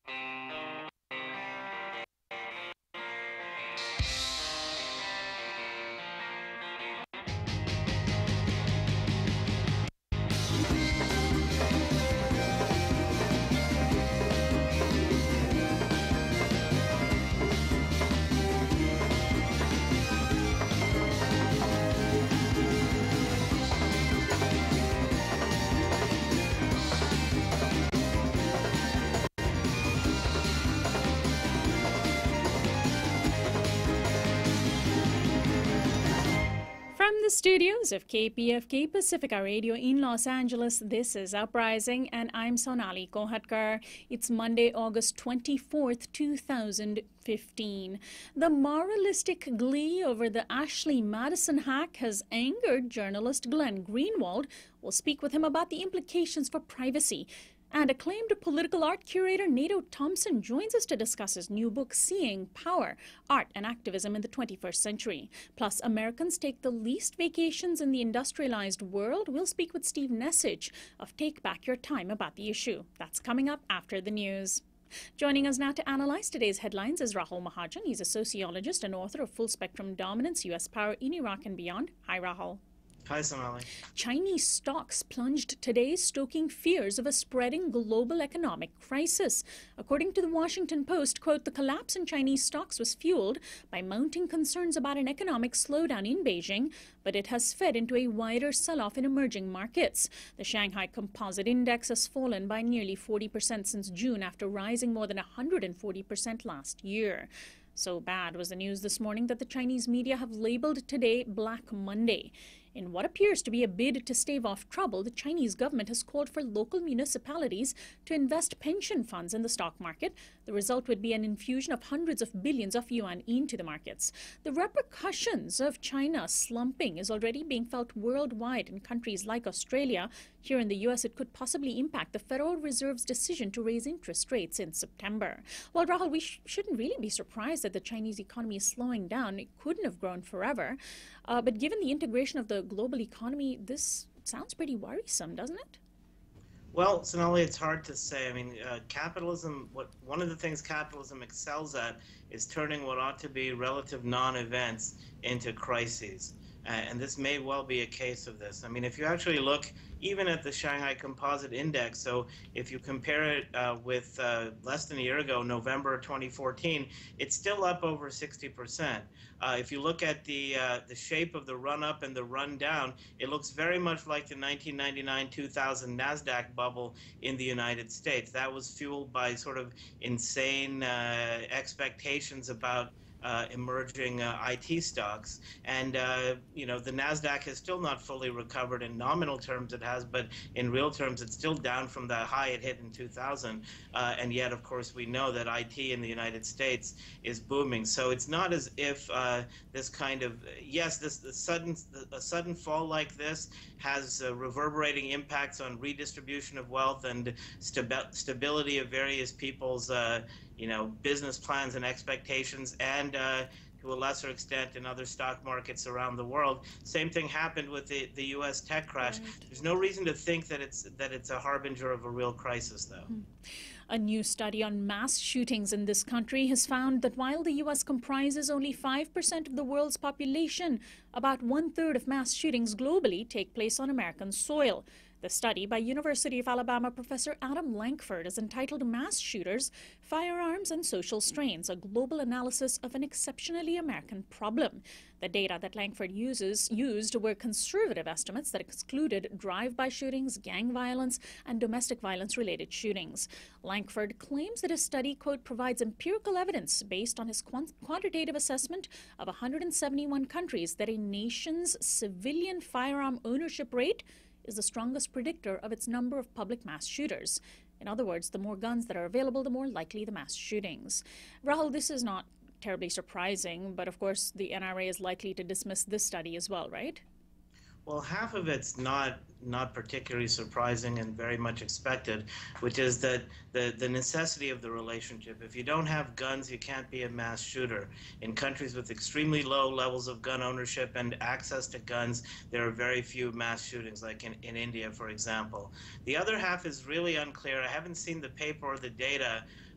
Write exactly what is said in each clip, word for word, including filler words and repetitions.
From the studios of K P F K Pacifica Radio in Los Angeles, this is Uprising, and I'm Sonali Kohatkar. It's Monday, August twenty-fourth, two thousand fifteen. The moralistic glee over the Ashley Madison hack has angered journalist Glenn Greenwald. We'll speak with him about the implications for privacy. And acclaimed political art curator Nato Thompson joins us to discuss his new book, Seeing Power, Art and Activism in the twenty-first Century. Plus, Americans take the least vacations in the industrialized world. We'll speak with Steve Nesich of Take Back Your Time about the issue. That's coming up after the news. Joining us now to analyze today's headlines is Rahul Mahajan. He's a sociologist and author of Full Spectrum Dominance, U S Power in Iraq and Beyond. Hi, Rahul. Hi, Sonali. Chinese stocks plunged today, stoking fears of a spreading global economic crisis. According to the Washington Post, quote, the collapse in Chinese stocks was fueled by mounting concerns about an economic slowdown in Beijing, but it has fed into a wider sell-off in emerging markets. The Shanghai Composite Index has fallen by nearly forty percent since June after rising more than one hundred forty percent last year. So bad was the news this morning that the Chinese media have labeled today Black Monday. In what appears to be a bid to stave off trouble, the Chinese government has called for local municipalities to invest pension funds in the stock market. The result would be an infusion of hundreds of billions of yuan into the markets. The repercussions of China slumping is already being felt worldwide in countries like Australia. Here in the U S, it could possibly impact the Federal Reserve's decision to raise interest rates in September. Well, Rahul, we sh shouldn't really be surprised that the Chinese economy is slowing down. It couldn't have grown forever. Uh, but given the integration of the global economy, this sounds pretty worrisome, doesn't it? Well, Sonali, it's hard to say. I mean, uh, capitalism, what one of the things capitalism excels at is turning what ought to be relative non-events into crises. Uh, and this may well be a case of this. I mean, if you actually look even at the Shanghai Composite Index, so if you compare it uh, with uh, less than a year ago, November twenty fourteen, it's still up over sixty percent. Uh, if you look at the uh, the shape of the run-up and the run-down, it looks very much like the nineteen ninety-nine two thousand NASDAQ bubble in the United States. That was fueled by sort of insane uh, expectations about Uh, emerging uh, I T stocks, and uh, you know, the NASDAQ has still not fully recovered. In nominal terms it has, but in real terms it's still down from the high it hit in two thousand, uh, and yet of course we know that I T in the United States is booming. So it's not as if uh, this kind of, yes, this the sudden a sudden fall like this has uh, reverberating impacts on redistribution of wealth and stabi stability of various people's uh, you know, business plans and expectations, and uh, to a lesser extent in other stock markets around the world. Same thing happened with the, the U S tech crash. Right. There's no reason to think that it's that it's a harbinger of a real crisis, though. Hmm. A new study on mass shootings in this country has found that while the U S comprises only five percent of the world's population, about one-third of mass shootings globally take place on American soil. The study by University of Alabama professor Adam Lankford is entitled Mass Shooters, Firearms and Social Strains, a global analysis of an exceptionally American problem. The data that Lankford uses, used were conservative estimates that excluded drive-by shootings, gang violence, and domestic violence-related shootings. Lankford claims that his study, quote, provides empirical evidence based on his quant quantitative assessment of one hundred seventy-one countries that a nation's civilian firearm ownership rate is the strongest predictor of its number of public mass shooters. In other words, the more guns that are available, the more likely the mass shootings. Rahul, this is not terribly surprising, but of course the N R A is likely to dismiss this study as well, right? Well, half of it's not not particularly surprising and very much expected, which is that the, the necessity of the relationship. If you don't have guns, you can't be a mass shooter. In countries with extremely low levels of gun ownership and access to guns, there are very few mass shootings, like in, in India, for example. The other half is really unclear. I haven't seen the paper or the data,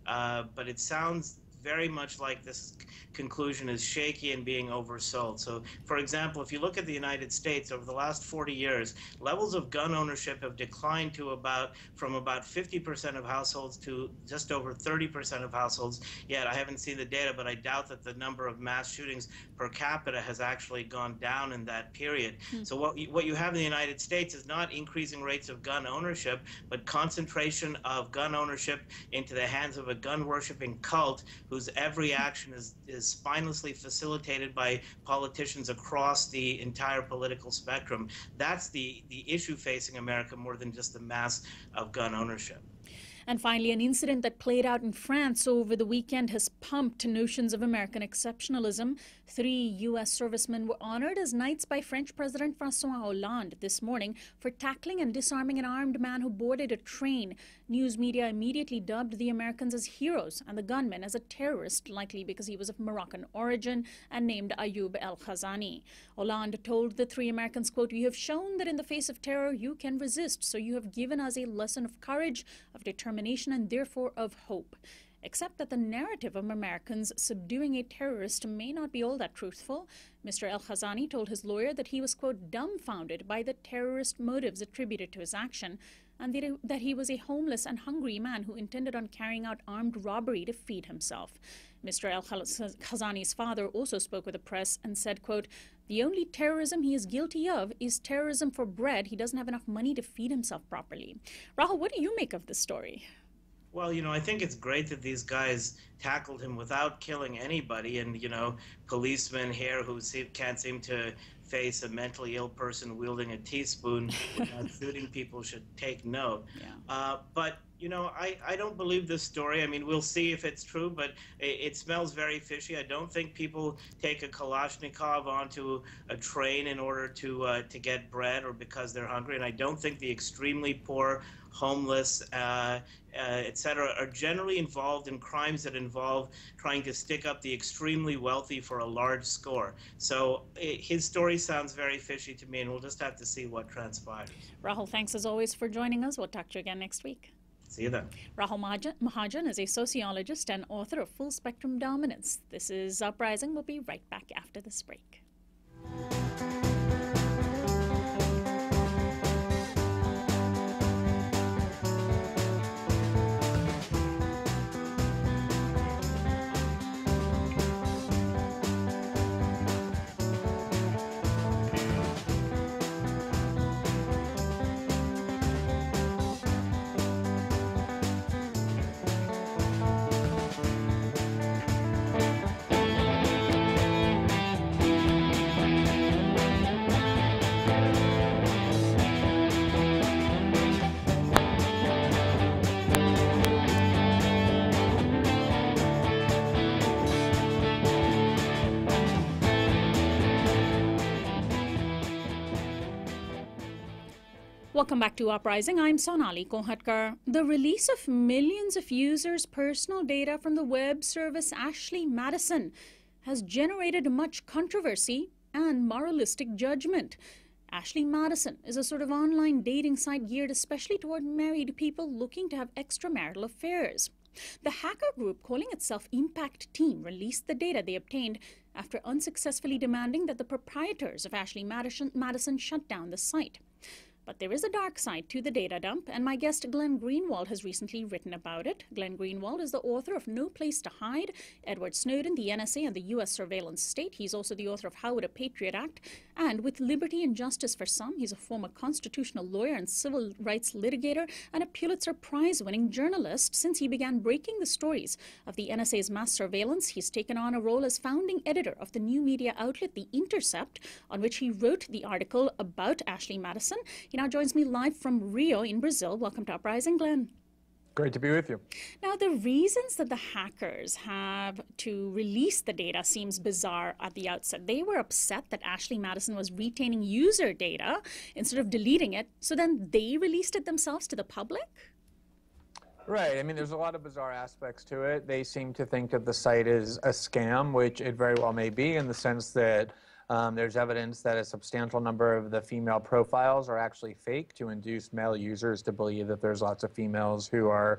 uh, but it sounds very much like this conclusion is shaky and being oversold. So, for example, if you look at the United States over the last forty years, levels of gun ownership have declined to about from about fifty percent of households to just over thirty percent of households. Yet I haven't seen the data, but I doubt that the number of mass shootings per capita has actually gone down in that period. Mm. So what you, what you have in the United States is not increasing rates of gun ownership, but concentration of gun ownership into the hands of a gun-worshipping cult whose every action is, is spinelessly facilitated by politicians across the entire political spectrum. That's the, the issue facing America more than just the mass of gun ownership. And finally, an incident that played out in France over the weekend has pumped notions of American exceptionalism. Three U S servicemen were honored as knights by French President François Hollande this morning for tackling and disarming an armed man who boarded a train. News media immediately dubbed the Americans as heroes and the gunman as a terrorist, likely because he was of Moroccan origin, and named Ayoub El-Khazani. Hollande told the three Americans, quote, "You have shown that in the face of terror you can resist, so you have given us a lesson of courage, of determination, and therefore of hope." Except that the narrative of Americans subduing a terrorist may not be all that truthful. Mister El-Khazani told his lawyer that he was, quote, dumbfounded by the terrorist motives attributed to his action, and that, it, that he was a homeless and hungry man who intended on carrying out armed robbery to feed himself. Mister El-Khazani's father also spoke with the press and said, quote, "The only terrorism he is guilty of is terrorism for bread. He doesn't have enough money to feed himself properly." Rahul, what do you make of this story? Well, you know, I think it's great that these guys tackled him without killing anybody. And, you know, policemen here who see, can't seem to face a mentally ill person wielding a teaspoon without shooting people should take note. Yeah. Uh, but, you know, I, I don't believe this story. I mean, we'll see if it's true, but it, it smells very fishy. I don't think people take a Kalashnikov onto a train in order to uh, to get bread or because they're hungry. And I don't think the extremely poor, homeless, uh, uh, et cetera, are generally involved in crimes that involve trying to stick up the extremely wealthy for a large score. So it, his story sounds very fishy to me, and we'll just have to see what transpires. Rahul, thanks as always for joining us. We'll talk to you again next week. See you then. Rahul Mahajan is a sociologist and author of Full Spectrum Dominance. This is Uprising. We'll be right back after this break. Welcome back to Uprising. I'm Sonali Kohatkar. The release of millions of users' personal data from the web service Ashley Madison has generated much controversy and moralistic judgment. Ashley Madison is a sort of online dating site geared especially toward married people looking to have extramarital affairs. The hacker group calling itself Impact Team released the data they obtained after unsuccessfully demanding that the proprietors of Ashley Madison, Madison shut down the site. But there is a dark side to the data dump, and my guest Glenn Greenwald has recently written about it. Glenn Greenwald is the author of No Place to Hide, Edward Snowden, the N S A, and the U S Surveillance State. He's also the author of How Would a Patriot Act? And With Liberty and Justice for Some. He's a former constitutional lawyer and civil rights litigator and a Pulitzer Prize-winning journalist. Since he began breaking the stories of the N S A's mass surveillance, he's taken on a role as founding editor of the new media outlet The Intercept, on which he wrote the article about Ashley Madison. He now joins me live from Rio in Brazil. Welcome to Uprising, Glenn. Great to be with you. Now, the reasons that the hackers have to release the data seems bizarre at the outset. They were upset that Ashley Madison was retaining user data instead of deleting it, so then they released it themselves to the public? Right. I mean, there's a lot of bizarre aspects to it. They seem to think of the site as a scam, which it very well may be, in the sense that Um, there's evidence that a substantial number of the female profiles are actually fake to induce male users to believe that there's lots of females who are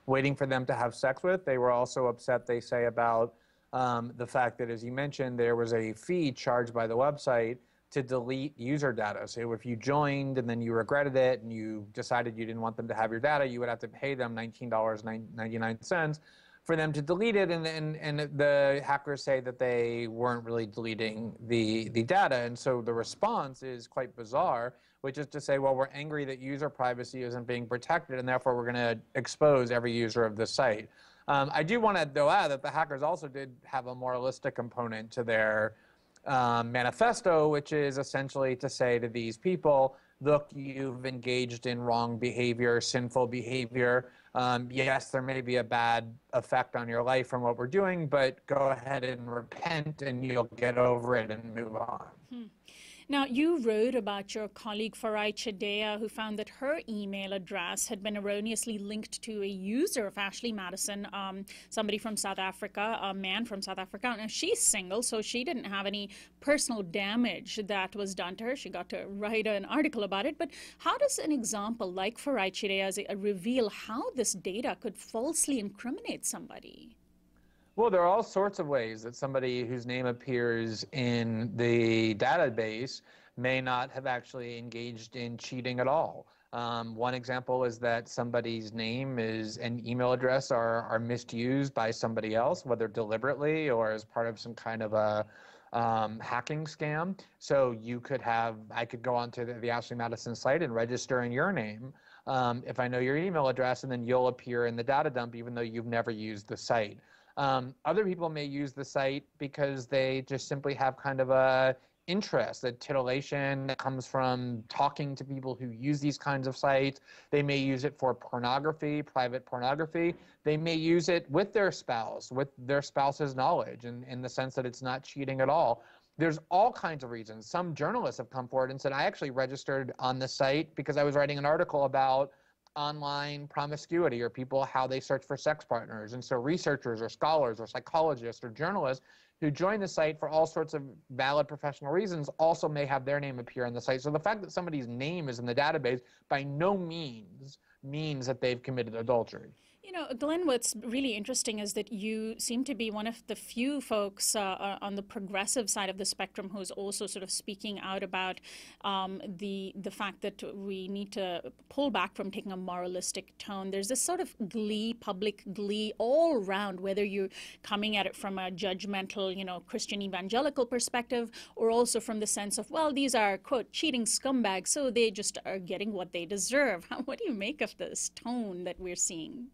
waiting for them to have sex with. They were also upset, they say, about um, the fact that, as you mentioned, there was a fee charged by the website to delete user data. So if you joined and then you regretted it and you decided you didn't want them to have your data, you would have to pay them nineteen dollars and ninety-nine cents for them to delete it. And, and, and the hackers say that they weren't really deleting the, the data. And so the response is quite bizarre, which is to say, well, we're angry that user privacy isn't being protected, and therefore we're going to expose every user of the site. Um, I do want to, though, add that the hackers also did have a moralistic component to their um, manifesto, which is essentially to say to these people, look, you've engaged in wrong behavior, sinful behavior. Um, yes, there may be a bad effect on your life from what we're doing, but go ahead and repent and you'll get over it and move on. Hmm. Now, you wrote about your colleague Farai Chedea, who found that her email address had been erroneously linked to a user of Ashley Madison, um, somebody from South Africa, a man from South Africa. Now, she's single, so she didn't have any personal damage that was done to her. She got to write an article about it. But how does an example like Farai Chedea's reveal how this data could falsely incriminate somebody? Well, there are all sorts of ways that somebody whose name appears in the database may not have actually engaged in cheating at all. Um, one example is that somebody's name is and email address are, are misused by somebody else, whether deliberately or as part of some kind of a um, hacking scam. So you could have, I could go onto the, the Ashley Madison site and register in your name um, if I know your email address, and then you'll appear in the data dump even though you've never used the site. Um, other people may use the site because they just simply have kind of a interest, a titillation that comes from talking to people who use these kinds of sites. They may use it for pornography, private pornography. They may use it with their spouse, with their spouse's knowledge, in, in the sense that it's not cheating at all. There's all kinds of reasons. Some journalists have come forward and said, I actually registered on the site because I was writing an article about online promiscuity, or people, how they search for sex partners. And so researchers or scholars or psychologists or journalists who join the site for all sorts of valid professional reasons also may have their name appear on the site. So the fact that somebody's name is in the database by no means means that they've committed adultery. You know, Glenn, what's really interesting is that you seem to be one of the few folks uh, on the progressive side of the spectrum who's also sort of speaking out about um, the the fact that we need to pull back from taking a moralistic tone. There's this sort of glee, public glee all around, whether you're coming at it from a judgmental, you know, Christian evangelical perspective, or also from the sense of, well, these are, quote, cheating scumbags, so they just are getting what they deserve. What do you make of this tone that we're seeing?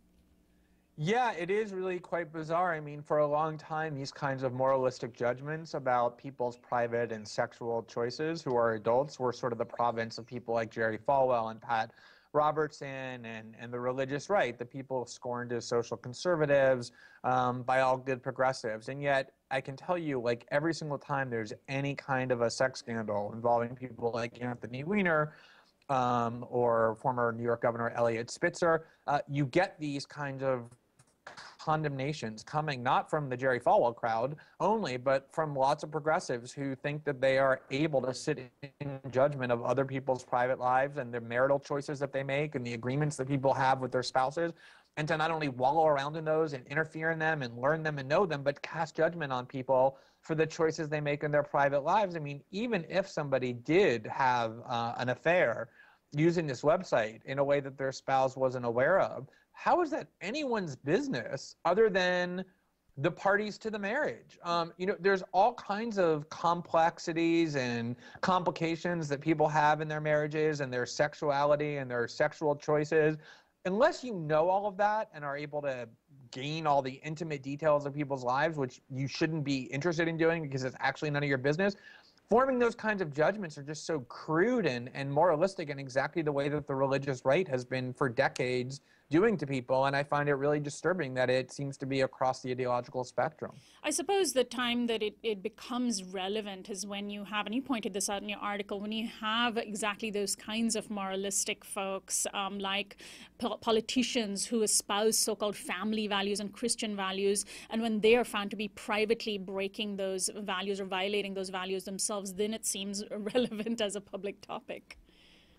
Yeah, it is really quite bizarre. I mean, for a long time, these kinds of moralistic judgments about people's private and sexual choices who are adults were sort of the province of people like Jerry Falwell and Pat Robertson and, and the religious right, the people scorned as social conservatives um, by all good progressives. And yet, I can tell you, like, every single time there's any kind of a sex scandal involving people like Anthony Weiner, um, or former New York Governor Eliot Spitzer, uh, you get these kinds of condemnations coming not from the Jerry Falwell crowd only, but from lots of progressives who think that they are able to sit in judgment of other people's private lives and their marital choices that they make and the agreements that people have with their spouses, and to not only wallow around in those and interfere in them and learn them and know them, but cast judgment on people for the choices they make in their private lives. I mean, even if somebody did have uh, an affair using this website in a way that their spouse wasn't aware of, how is that anyone's business other than the parties to the marriage? Um, you know, there's all kinds of complexities and complications that people have in their marriages and their sexuality and their sexual choices. Unless you know all of that and are able to gain all the intimate details of people's lives, which you shouldn't be interested in doing because it's actually none of your business, forming those kinds of judgments are just so crude and, and moralistic in exactly the way that the religious right has been for decades doing to people. And I find it really disturbing that it seems to be across the ideological spectrum. I suppose the time that it, it becomes relevant is when you have, and you pointed this out in your article, when you have exactly those kinds of moralistic folks, um, like po politicians who espouse so-called family values and Christian values, and when they are found to be privately breaking those values or violating those values themselves, then it seems relevant as a public topic.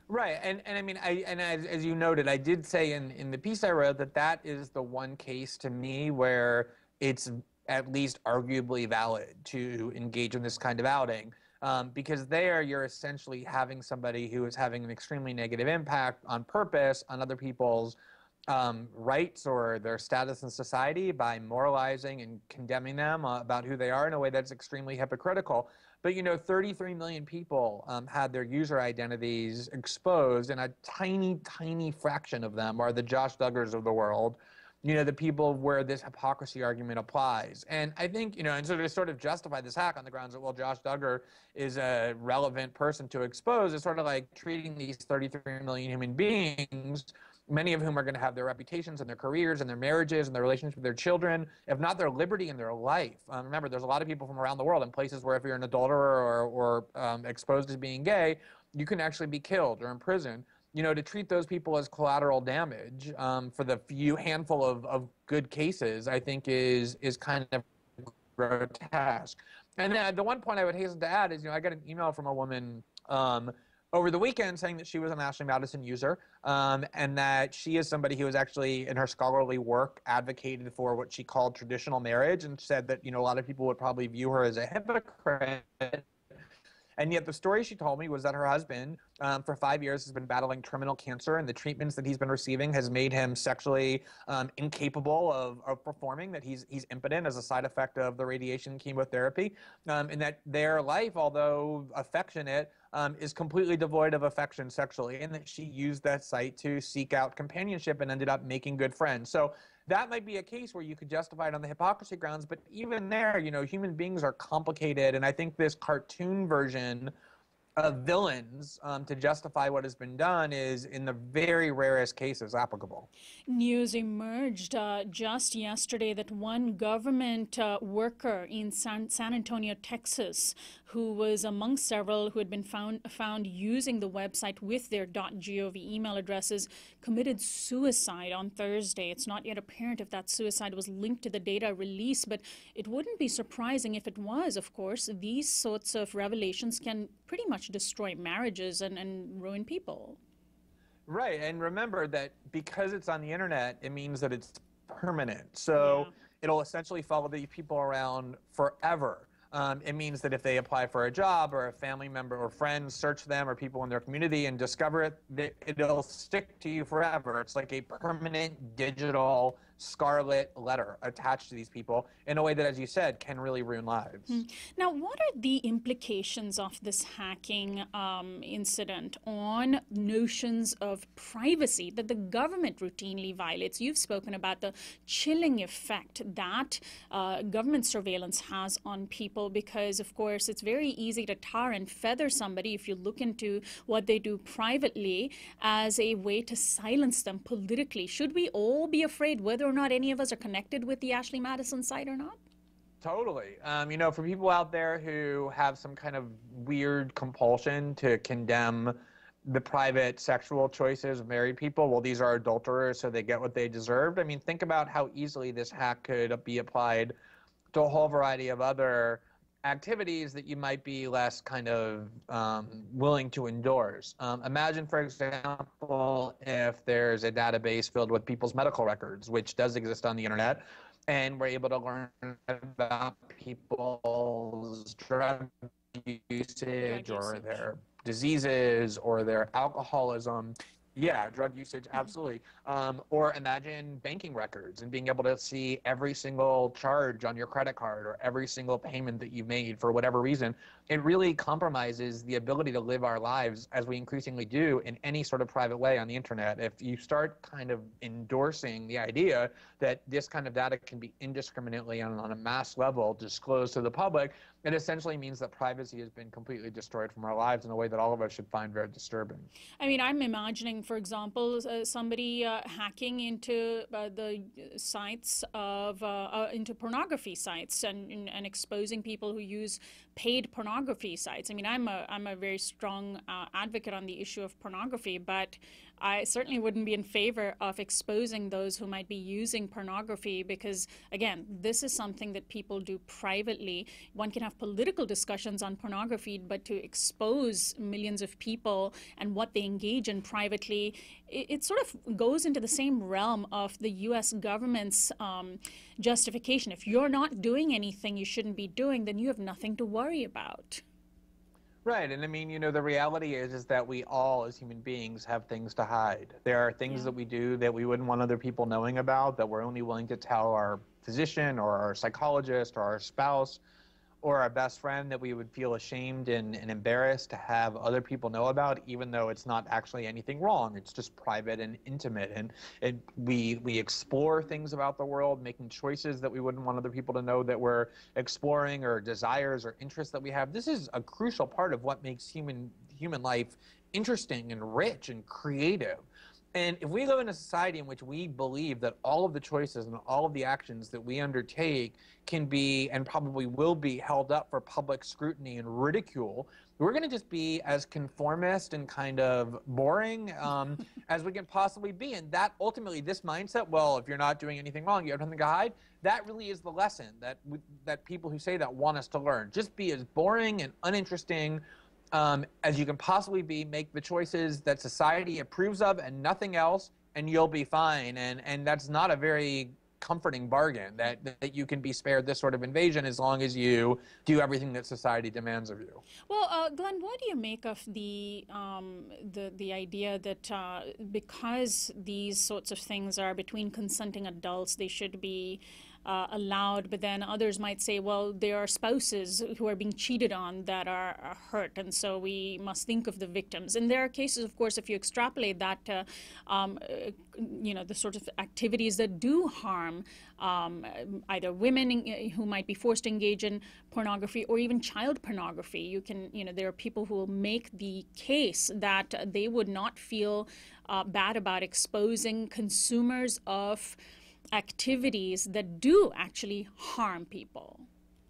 Right, and, and I mean, I, and as, as you noted, I did say in, in the piece I wrote that that is the one case to me where it's at least arguably valid to engage in this kind of outing. Um, because there you're essentially having somebody who is having an extremely negative impact on purpose on other people's um, rights or their status in society by moralizing and condemning them uh, about who they are in a way that's extremely hypocritical. But, you know, thirty-three million people um, had their user identities exposed, and a tiny, tiny fraction of them are the Josh Duggars of the world, you know, the people where this hypocrisy argument applies. And I think, you know, and so to sort of justify this hack on the grounds that, well, Josh Duggar is a relevant person to expose, is sort of like treating these thirty-three million human beings, many of whom are going to have their reputations and their careers and their marriages and their relationships with their children, if not their liberty and their life. Um, remember, there's a lot of people from around the world in places where if you're an adulterer or, or um, exposed as being gay, you can actually be killed or imprisoned. You know, to treat those people as collateral damage um, for the few handful of, of good cases, I think is is kind of grotesque. And then the one point I would hasten to add is, you know, I got an email from a woman um, over the weekend saying that she was an Ashley Madison user um, and that she is somebody who has actually, in her scholarly work, advocated for what she called traditional marriage and said that, you know, a lot of people would probably view her as a hypocrite. And yet the story she told me was that her husband, um, for five years, has been battling terminal cancer, and the treatments that he's been receiving has made him sexually um, incapable of, of performing, that he's, he's impotent as a side effect of the radiation chemotherapy, um, and that their life, although affectionate, um, is completely devoid of affection sexually, and that she used that site to seek out companionship and ended up making good friends. So that might be a case where you could justify it on the hypocrisy grounds, but even there, you know, human beings are complicated, and I think this cartoon version of villains um, to justify what has been done is, in the very rarest cases, applicable. News emerged uh, just yesterday that one government uh, worker in San, San Antonio, Texas, who was among several who had been found found using the website with their .gov email addresses, committed suicide on Thursday. It's not yet apparent if that suicide was linked to the data release, but it wouldn't be surprising if it was. Of course, these sorts of revelations can pretty much destroy marriages and, and ruin people. Right, and remember that because it's on the internet, it means that it's permanent. So yeah. It'll essentially follow the people around forever. Um, it means that if they apply for a job or a family member or friends search them or people in their community and discover it, it'll stick to you forever. It's like a permanent digital scarlet letter attached to these people in a way that, as you said, can really ruin lives. Mm. Now, what are the implications of this hacking um, incident on notions of privacy that the government routinely violates? You've spoken about the chilling effect that uh, government surveillance has on people because, of course, it's very easy to tar and feather somebody if you look into what they do privately as a way to silence them politically. Should we all be afraid whether or not any of us are connected with the Ashley Madison site or not? Totally. Um, you know, for people out there who have some kind of weird compulsion to condemn the private sexual choices of married people, well, these are adulterers, so they get what they deserved. I mean, think about how easily this hack could be applied to a whole variety of other activities that you might be less kind of um, willing to endorse. Um, imagine, for example, if there's a database filled with people's medical records, which does exist on the internet, and we're able to learn about people's drug usage, drug or usage. Their diseases or their alcoholism. Yeah, drug usage, absolutely. Um, or imagine banking records and being able to see every single charge on your credit card or every single payment that you've made for whatever reason. It really compromises the ability to live our lives, as we increasingly do, in any sort of private way on the internet. If you start kind of endorsing the idea that this kind of data can be indiscriminately and on a mass level disclosed to the public, it essentially means that privacy has been completely destroyed from our lives in a way that all of us should find very disturbing. I mean, I'm imagining, for example, uh, somebody uh, hacking into uh, the sites of, uh, uh, into pornography sites and, and, and exposing people who use paid pornography sites. I mean, I'm a, I'm a very strong uh, advocate on the issue of pornography, but I certainly wouldn't be in favor of exposing those who might be using pornography because, again, this is something that people do privately. One can have political discussions on pornography, but to expose millions of people and what they engage in privately, it, it sort of goes into the same realm of the U S government's um, justification. If you're not doing anything you shouldn't be doing, then you have nothing to worry about. Right, and I mean, you know, the reality is is that we all, as human beings, have things to hide. There are things Yeah. that we do that we wouldn't want other people knowing about, that we're only willing to tell our physician or our psychologist or our spouse or our best friend, that we would feel ashamed and, and embarrassed to have other people know about, even though it's not actually anything wrong. It's just private and intimate. And it, we, we explore things about the world, making choices that we wouldn't want other people to know that we're exploring, or desires or interests that we have. This is a crucial part of what makes human, human life interesting and rich and creative. And if we live in a society in which we believe that all of the choices and all of the actions that we undertake can be, and probably will be, held up for public scrutiny and ridicule, we're going to just be as conformist and kind of boring um, as we can possibly be. And that ultimately, this mindset, well, if you're not doing anything wrong, you have nothing to hide, that really is the lesson that, that people who say that want us to learn. Just be as boring and uninteresting Um, as you can possibly be, make the choices that society approves of and nothing else, and you'll be fine. And, and that's not a very comforting bargain, that, that you can be spared this sort of invasion as long as you do everything that society demands of you. Well, uh, Glenn, what do you make of the um, the the idea that uh, because these sorts of things are between consenting adults, they should be uh, allowed, but then others might say, well, there are spouses who are being cheated on that are, are hurt, and so we must think of the victims. And there are cases, of course, if you extrapolate that to, um, uh, you know, the sort of activities that do harm um, either women in, who might be forced to engage in pornography, or even child pornography. You can, you know, there are people who will make the case that they would not feel uh, bad about exposing consumers of activities that do actually harm people.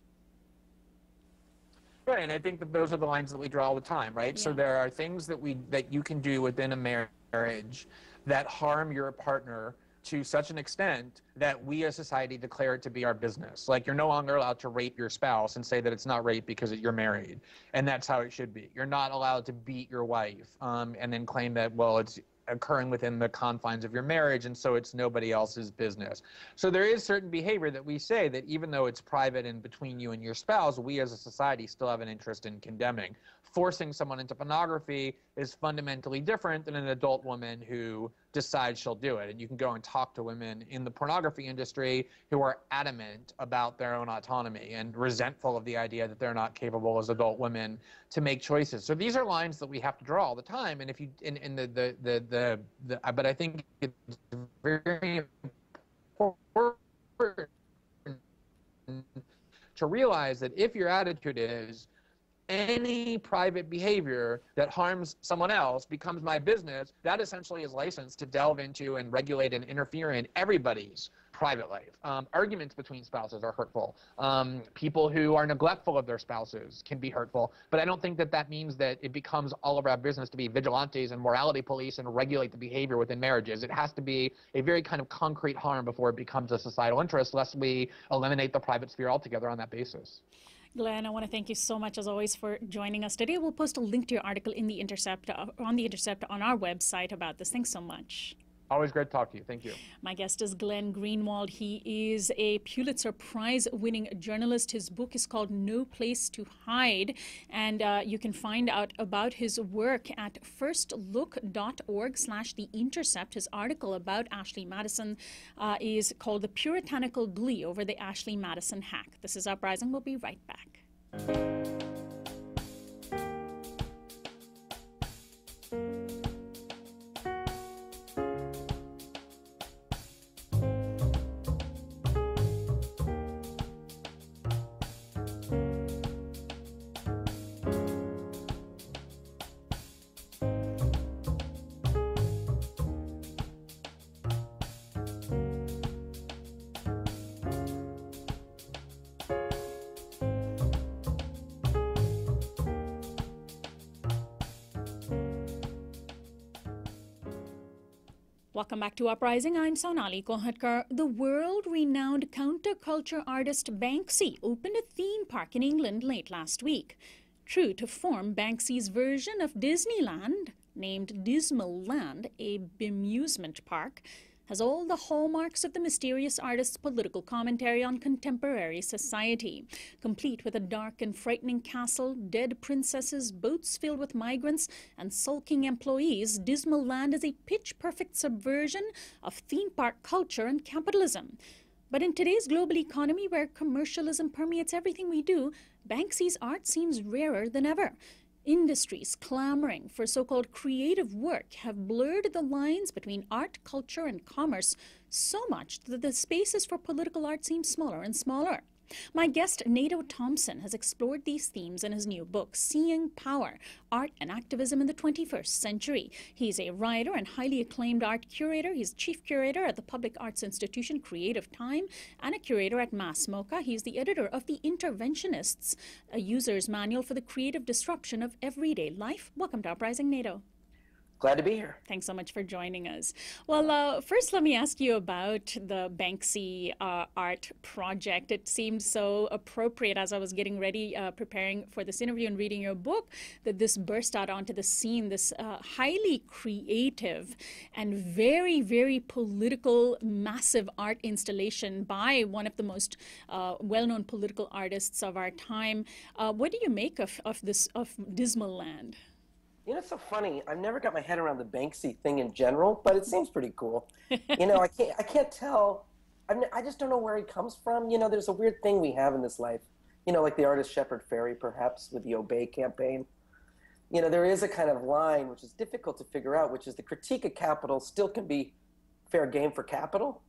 Right, and I think that those are the lines that we draw all the time, right? Yeah. So there are things that we that you can do within a marriage that harm your partner to such an extent that we as society declare it to be our business. Like, you're no longer allowed to rape your spouse and say that it's not rape because you're married, and that's how it should be. You're not allowed to beat your wife um, and then claim that, well, it's occurring within the confines of your marriage, and so it's nobody else's business. So there is certain behavior that we say that even though it's private and between you and your spouse, we as a society still have an interest in condemning. Forcing someone into pornography is fundamentally different than an adult woman who decides she'll do it. And you can go and talk to women in the pornography industry who are adamant about their own autonomy and resentful of the idea that they're not capable as adult women to make choices. So these are lines that we have to draw all the time. And if you, in, in the, the, the, the, the, but I think it's very important to realize that if your attitude is, any private behavior that harms someone else becomes my business, that essentially is licensed to delve into and regulate and interfere in everybody's private life. Um, arguments between spouses are hurtful. Um, people who are neglectful of their spouses can be hurtful. But I don't think that that means that it becomes all of our business to be vigilantes and morality police and regulate the behavior within marriages. It has to be a very kind of concrete harm before it becomes a societal interest, lest we eliminate the private sphere altogether on that basis. Glenn, I want to thank you so much, as always, for joining us today. We'll post a link to your article in The Intercept, uh, on The Intercept on our website about this. Thanks so much. Always great to talk to you. Thank you. My guest is Glenn Greenwald. He is a Pulitzer Prize-winning journalist. His book is called No Place to Hide, and uh, you can find out about his work at firstlook.org slash The Intercept. His article about Ashley Madison uh, is called The Puritanical Glee Over the Ashley Madison Hack. This is Uprising. We'll be right back. Welcome back to Uprising. I'm Sonali Kohatkar. The world-renowned counterculture artist Banksy opened a theme park in England late last week. True to form, Banksy's version of Disneyland, named Dismal Land, a bemusement park, has all the hallmarks of the mysterious artist's political commentary on contemporary society. Complete with a dark and frightening castle, dead princesses, boats filled with migrants, and sulking employees, Dismal Land is a pitch-perfect subversion of theme park culture and capitalism. But in today's global economy, where commercialism permeates everything we do, Banksy's art seems rarer than ever. Industries clamoring for so-called creative work have blurred the lines between art, culture, and commerce so much that the spaces for political art seem smaller and smaller. My guest, Nato Thompson, has explored these themes in his new book, Seeing Power, Art and Activism in the twenty-first Century. He's a writer and highly acclaimed art curator. He's chief curator at the public arts institution Creative Time and a curator at Mass MoCA. He's the editor of The Interventionists, a user's manual for the creative disruption of everyday life. Welcome to Uprising, Nato. Glad to be here. Thanks so much for joining us. Well, uh, first let me ask you about the Banksy uh, art project. It seemed so appropriate as I was getting ready, uh, preparing for this interview and reading your book, that this burst out onto the scene, this uh, highly creative and very, very political, massive art installation by one of the most uh, well-known political artists of our time. Uh, what do you make of, of this, of Dismal Land? You know, it's so funny. I've never got my head around the Banksy thing in general, but it seems pretty cool. You know, I can't, I can't tell. I'm, I just don't know where he comes from. You know, there's a weird thing we have in this life. You know, like the artist Shepard Fairey, perhaps, with the Obey campaign. You know, there is a kind of line which is difficult to figure out, which is the critique of capital still can be fair game for capital.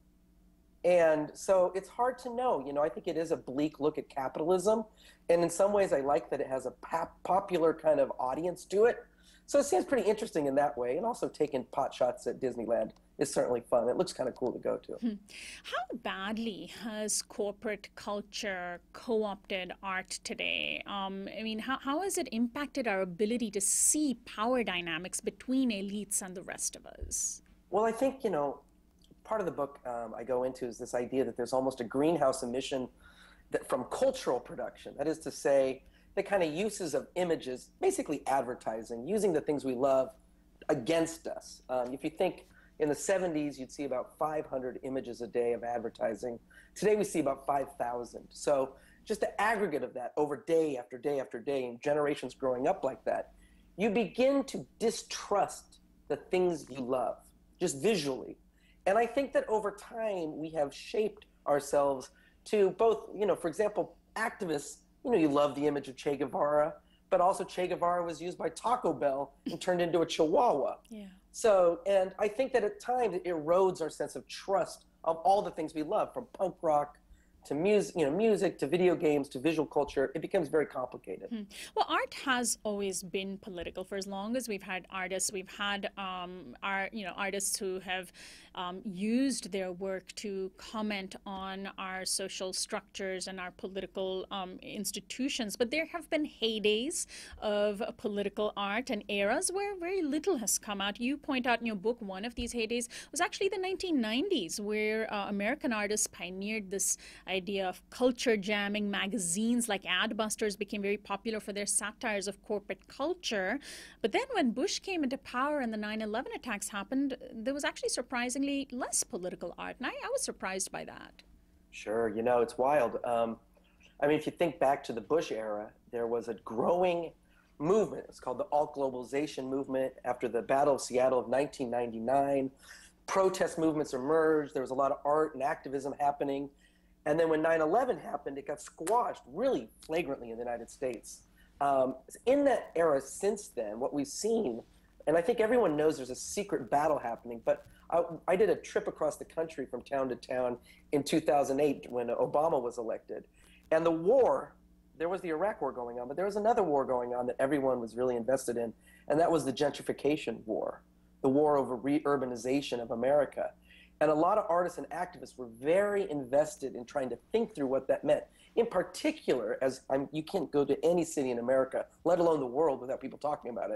And so it's hard to know. You know, I think it is a bleak look at capitalism. And in some ways, I like that it has a pop popular kind of audience to it. So it seems pretty interesting in that way, and also taking pot shots at Disneyland is certainly fun. It looks kind of cool to go to. Hmm. How badly has corporate culture co-opted art today? Um, I mean, how, how has it impacted our ability to see power dynamics between elites and the rest of us? Well, I think, you know, part of the book um, I go into is this idea that there's almost a greenhouse emission that from cultural production. That is to say, the kind of uses of images, basically advertising, using the things we love against us. Um, if you think in the seventies, you'd see about five hundred images a day of advertising. Today, we see about five thousand. So just the aggregate of that over day after day after day, and generations growing up like that, you begin to distrust the things you love, just visually. And I think that over time, we have shaped ourselves to both, you know, for example, activists. You know, you love the image of Che Guevara, but also Che Guevara was used by Taco Bell and turned into a chihuahua. Yeah. So, and I think that at times it erodes our sense of trust of all the things we love, from punk rock to music, you know, music to video games to visual culture. It becomes very complicated. Hmm. Well, art has always been political for as long as we've had artists. We've had um, our, you know, artists who have um, used their work to comment on our social structures and our political um, institutions. But there have been heydays of political art and eras where very little has come out. You point out in your book one of these heydays was actually the nineteen nineties, where uh, American artists pioneered this idea of culture jamming. Magazines like Adbusters became very popular for their satires of corporate culture. But then when Bush came into power and the nine eleven attacks happened, there was actually surprisingly less political art. And I, I was surprised by that. Sure. You know, it's wild. Um, I mean, if you think back to the Bush era, there was a growing movement. It's called the alt-globalization movement after the Battle of Seattle of nineteen ninety-nine. Protest movements emerged. There was a lot of art and activism happening. And then when nine eleven happened, it got squashed really flagrantly in the United States. Um, in that era since then, what we've seen, and I think everyone knows there's a secret battle happening, but I, I did a trip across the country from town to town in two thousand eight when Obama was elected. And the war, there was the Iraq war going on, but there was another war going on that everyone was really invested in, and that was the gentrification war, the war over re-urbanization of America. And a lot of artists and activists were very invested in trying to think through what that meant. In particular, as I'm, you can't go to any city in America, let alone the world, without people talking about it.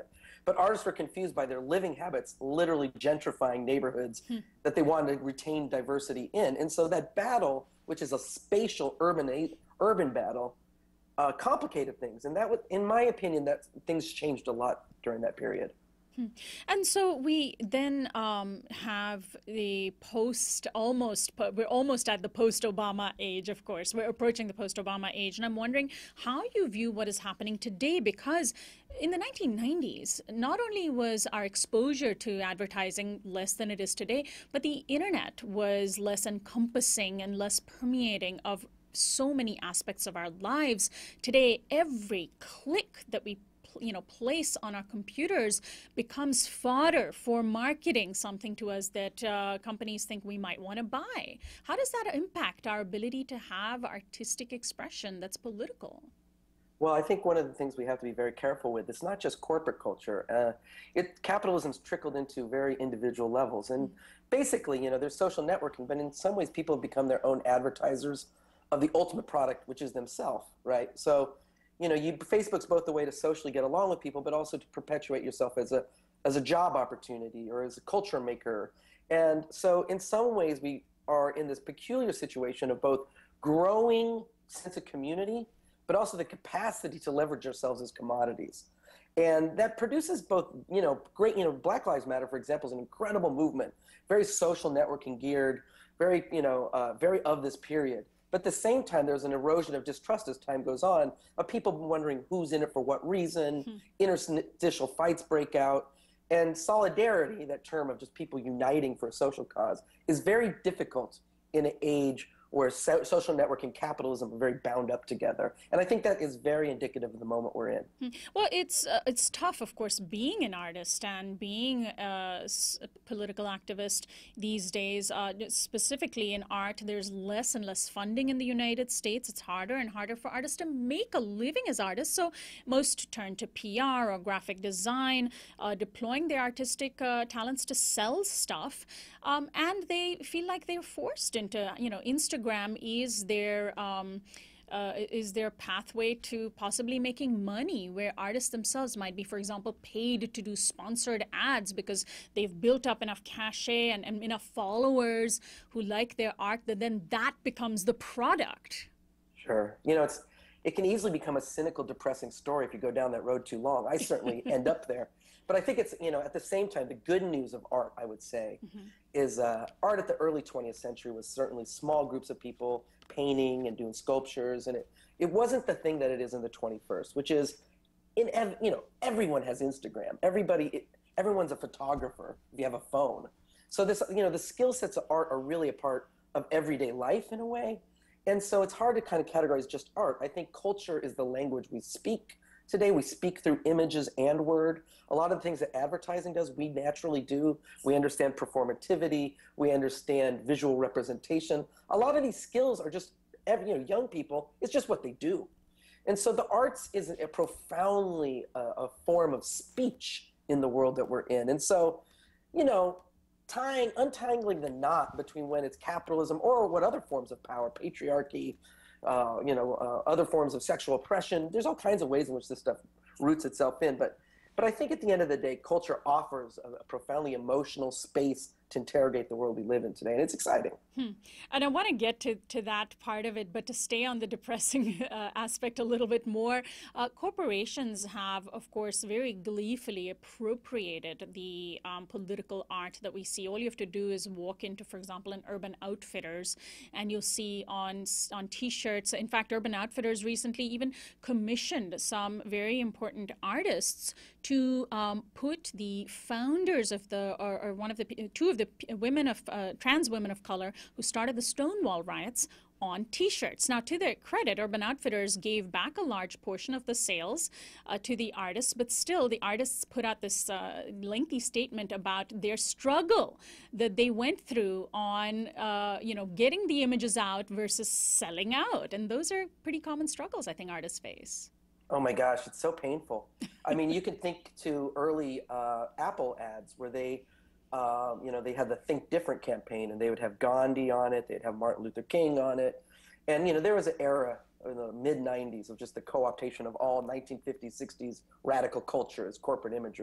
But artists were confused by their living habits, literally gentrifying neighborhoods hmm. that they wanted to retain diversity in. And so that battle, which is a spatial urban urban battle, uh, complicated things. And that was, in my opinion, that things changed a lot during that period. Hmm. And so we then um, have the post, almost, we're almost at the post-Obama age, of course. We're approaching the post-Obama age. And I'm wondering how you view what is happening today, because in the nineteen nineties, not only was our exposure to advertising less than it is today, but the internet was less encompassing and less permeating of so many aspects of our lives. Today, every click that we you know, place on our computers becomes fodder for marketing something to us that uh, companies think we might want to buy. How does that impact our ability to have artistic expression that's political? Well, I think one of the things we have to be very careful with, it's not just corporate culture. Uh, it, capitalism's trickled into very individual levels. And basically, you know, there's social networking, but in some ways people have become their own advertisers of the ultimate product, which is themselves, right? So, you know, you, Facebook's both the way to socially get along with people, but also to perpetuate yourself as a as a job opportunity or as a culture maker. And so in some ways we are in this peculiar situation of both growing sense of community, but also the capacity to leverage ourselves as commodities. And that produces both, you know, great, you know, Black Lives Matter, for example, is an incredible movement, very social networking geared, very, you know, uh, very of this period. But at the same time, there's an erosion of distrust as time goes on, of people wondering who's in it for what reason, hmm. interstitial fights break out, and solidarity, that term of just people uniting for a social cause, is very difficult in an age where so social network and capitalism are very bound up together. And I think that is very indicative of the moment we're in. Well, it's uh, it's tough, of course, being an artist and being a, a political activist these days. Uh, specifically in art, there's less and less funding in the United States. It's harder and harder for artists to make a living as artists. So most turn to P R or graphic design, uh, deploying their artistic uh, talents to sell stuff. Um, and they feel like they're forced into, you know, Instagram is their um, uh, is their pathway to possibly making money, where artists themselves might be, for example, paid to do sponsored ads because they've built up enough cachet and, and enough followers who like their art that then that becomes the product. Sure. You know, it's it can easily become a cynical, depressing story if you go down that road too long. I certainly end up there. But I think it's, you know, at the same time, the good news of art, I would say, mm-hmm. is uh, art at the early twentieth century was certainly small groups of people painting and doing sculptures. And it, it wasn't the thing that it is in the twenty-first, which is, in ev you know, everyone has Instagram. Everybody, it, everyone's a photographer if you have a phone. So this, you know, the skill sets of art are really a part of everyday life in a way. And so it's hard to kind of categorize just art. I think culture is the language we speak. Today we speak through images and word. A lot of the things that advertising does, we naturally do. We understand performativity. We understand visual representation. A lot of these skills are just, you know, young people, it's just what they do. And so the arts is a profoundly uh, a form of speech in the world that we're in. And so, you know, tying, untangling the knot between when it's capitalism or what other forms of power, patriarchy, Uh, you know, uh, other forms of sexual oppression. There's all kinds of ways in which this stuff roots itself in. But, but I think at the end of the day, culture offers a, a profoundly emotional space to interrogate the world we live in today, and it's exciting. Hmm. And I want to get to, to that part of it, but to stay on the depressing uh, aspect a little bit more, uh, corporations have, of course, very gleefully appropriated the um, political art that we see. All you have to do is walk into, for example, an Urban Outfitters, and you'll see on, on T-shirts. In fact, Urban Outfitters recently even commissioned some very important artists to um, put the founders of the, or, or one of the, two of the women of, uh, trans women of color who started the Stonewall riots on T-shirts. Now, to their credit, Urban Outfitters gave back a large portion of the sales uh, to the artists, but still the artists put out this uh, lengthy statement about their struggle that they went through on, uh, you know, getting the images out versus selling out. And those are pretty common struggles I think artists face. Oh my gosh, it's so painful. I mean, you can think to early uh, Apple ads where they, uh, you know, they had the Think Different campaign, and they would have Gandhi on it, they'd have Martin Luther King on it. And, you know, there was an era in the mid nineties of just the co-optation of all nineteen fifties, sixties radical culture as corporate imagery.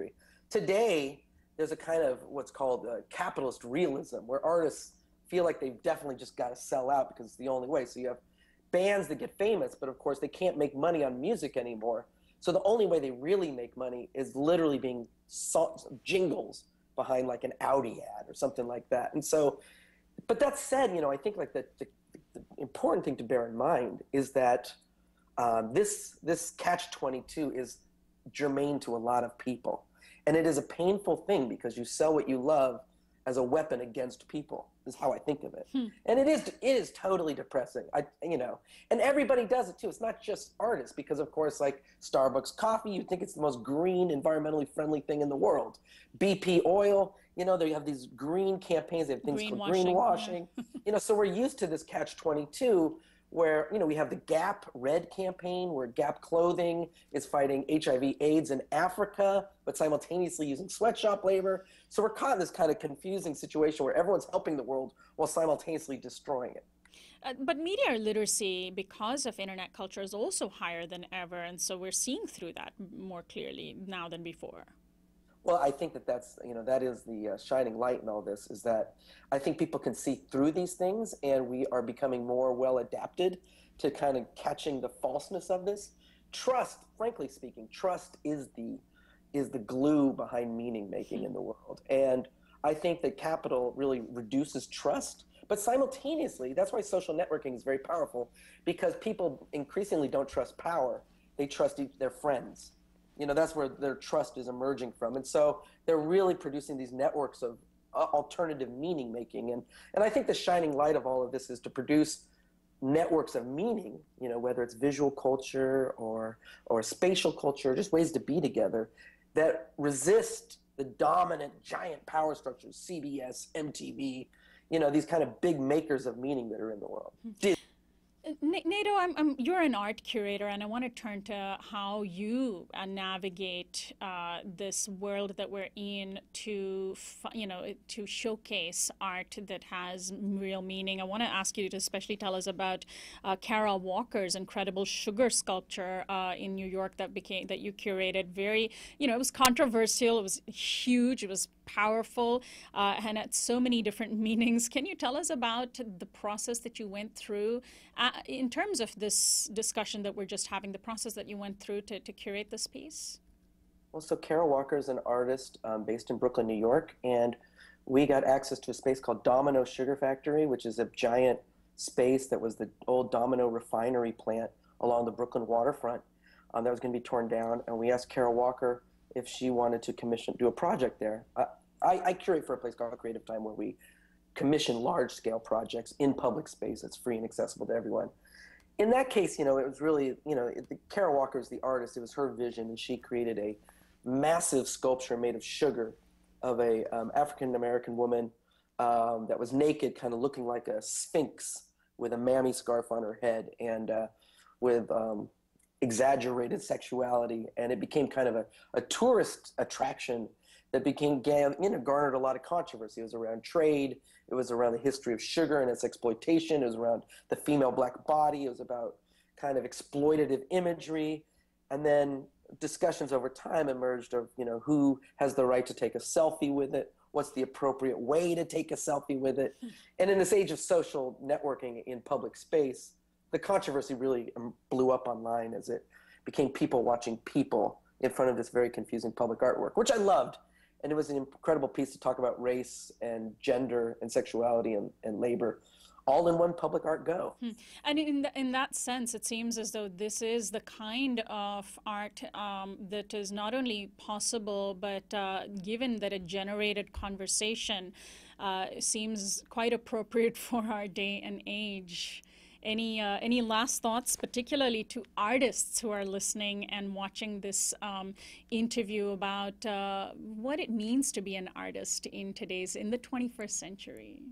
Today, there's a kind of what's called uh, capitalist realism, where artists feel like they've definitely just got to sell out because it's the only way. So you have bands that get famous, but of course they can't make money on music anymore. So the only way they really make money is literally being salt, jingles behind like an Audi ad or something like that. And so, but that said, you know, I think like the, the, the important thing to bear in mind is that um, this this catch twenty-two is germane to a lot of people. And it is a painful thing because you sell what you love as a weapon against people, is how I think of it. Hmm. And it is it is totally depressing. I you know, and everybody does it too. It's not just artists, because of course, like Starbucks coffee, you think it's the most green, environmentally friendly thing in the world. B P oil, you know, they have these green campaigns, they have things called greenwashing. Yeah. You know, so we're used to this catch twenty-two where, you know, we have the Gap Red campaign, where Gap clothing is fighting H I V AIDS in Africa, but simultaneously using sweatshop labor. So we're caught in this kind of confusing situation where everyone's helping the world while simultaneously destroying it. Uh, but media literacy, because of internet culture, is also higher than ever. And so we're seeing through that more clearly now than before. Well, I think that that's, you know, that is the uh, shining light in all this, is that I think people can see through these things, and we are becoming more well adapted to kind of catching the falseness of this. Trust, frankly speaking, trust is the is the glue behind meaning making in the world. And I think that capital really reduces trust, but simultaneously, that's why social networking is very powerful, because people increasingly don't trust power, they trust each, their friends. You know, that's where their trust is emerging from. And so they're really producing these networks of uh, alternative meaning making. And, and I think the shining light of all of this is to produce networks of meaning, you know, whether it's visual culture or, or spatial culture, just ways to be together that resist the dominant giant power structures, C B S, M T V, you know, these kind of big makers of meaning that are in the world. Mm-hmm. Nato, I'm, I'm, you're an art curator, and I want to turn to how you uh, navigate uh, this world that we're in to, you know, to showcase art that has real meaning. I want to ask you to especially tell us about uh, Kara Walker's incredible sugar sculpture uh, in New York that became that you curated. Very, you know, it was controversial. It was huge. It was powerful, uh, and had so many different meanings. Can you tell us about the process that you went through uh, in terms of this discussion that we're just having, the process that you went through to, to curate this piece? Well, so Kara Walker is an artist um, based in Brooklyn, New York, and we got access to a space called Domino Sugar Factory, which is a giant space that was the old Domino refinery plant along the Brooklyn waterfront um, that was going to be torn down. And we asked Kara Walker if she wanted to commission, do a project there. I, I, I curate for a place called Creative Time, where we commission large-scale projects in public space that's free and accessible to everyone. In that case, you know, it was really, you know, it, the, Kara Walker is the artist. It was her vision, and she created a massive sculpture made of sugar of a um, African-American woman um, that was naked, kind of looking like a sphinx with a mammy scarf on her head, and uh, with um, exaggerated sexuality. And it became kind of a, a tourist attraction that became, you know, garnered a lot of controversy. It was around trade. It was around the history of sugar and its exploitation. It was around the female black body. It was about kind of exploitative imagery. And then discussions over time emerged of, you know, who has the right to take a selfie with it? What's the appropriate way to take a selfie with it? And in this age of social networking in public space, the controversy really blew up online as it became people watching people in front of this very confusing public artwork, which I loved. And it was an incredible piece to talk about race and gender and sexuality and, and labor, all in one public art go. Hmm. And in, the, in that sense, it seems as though this is the kind of art um, that is not only possible, but uh, given that it generated conversation, uh, seems quite appropriate for our day and age. Any uh, any last thoughts, particularly to artists who are listening and watching this um, interview, about uh, what it means to be an artist in today's, in the twenty-first century?